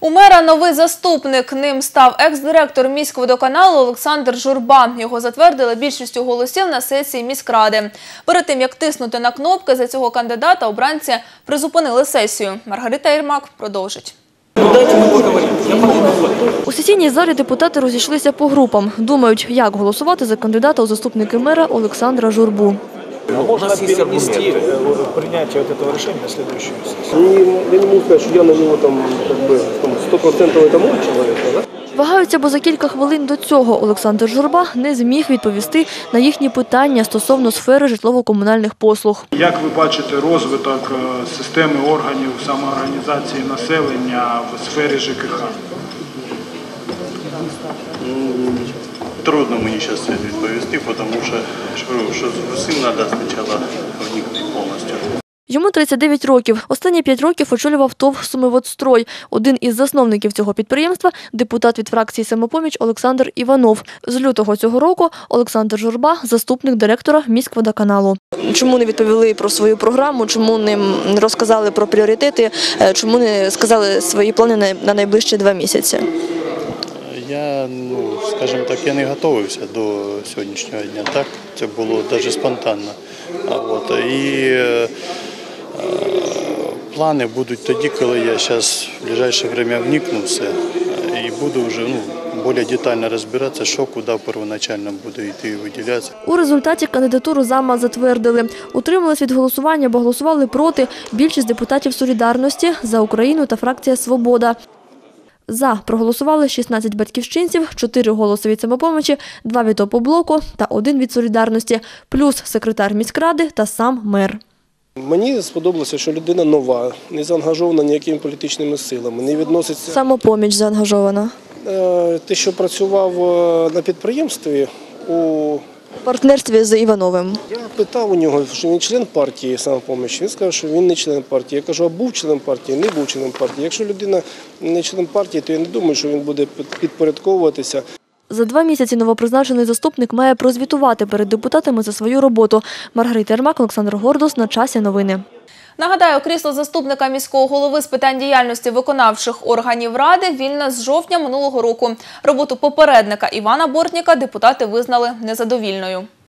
У мера новий заступник. Ним став екс-директор міськводоканалу Олександр Журба. Його затвердили більшістю голосів на сесії міськради. Перед тим, як тиснути на кнопки за цього кандидата, обранці призупинили сесію. Маргарита Єрмак продовжить. У сесійній залі депутати розійшлися по групам. Думають, як голосувати за кандидата у заступники мера Олександра Журбу. Можно перенести принятие этого решения на следующую сессию. Я не могу сказать, что я на него там 100% это мой человек, да? Вагаються, бо за кілька хвилин до цього Олександр Журба не зміг відповісти на їхні питання стосовно сфери житлово-комунальних послуг. Як ви бачите розвиток системи органів самоорганізації населення в сфері ЖКХ? Трудно мені зараз відповісти, тому що з усім треба спочатку вникнути повністю. Йому 39 років. Останні 5 років очолював ТОВ «Сумиводстрой». Один із засновників цього підприємства – депутат від фракції «Самопоміч» Олександр Іванов. З лютого цього року Олександр Журба – заступник директора міськводоканалу. Чому не відповіли про свою програму, чому не розказали про пріоритети, чому не сказали свої плани на найближчі 2 місяці? Я, скажімо так, я не готувався до сьогоднішнього дня, так? Це було навіть спонтанно. Плани будуть тоді, коли я зараз в ближайше час вникну все і буду вже більш детально розбиратися, що куди первоначально буде йти і виділятися. У результаті кандидатуру зама затвердили. Утримались від голосування, бо голосували проти більшість депутатів «Солідарності», «За Україну» та фракція «Свобода». За проголосували 16 батьківщинців, 4 голоси від «Самопомочі», 2 від «Опоблоку» та 1 від «Солідарності», плюс секретар міськради та сам мер. Мені сподобалося, що людина нова, не заангажована ніякими політичними силами, не відноситься… «Самопоміч» заангажована. Те, що працював на підприємстві у… В партнерстві з Івановим. Я питав у нього, що він член партії «Самопоміч». Він сказав, що він не член партії. Я кажу, а був член партії? Не був член партії. Якщо людина не член партії, то я не думаю, що він буде підпорядковуватися. За 2 місяці новопризначений заступник має прозвітувати перед депутатами за свою роботу. Маргарита Єрмак, Олександр Гордос. На часі новини. Нагадаю, крісло заступника міського голови з питань діяльності виконавчих органів Ради вільне з жовтня минулого року. Роботу попередника Івана Бортніка депутати визнали незадовільною.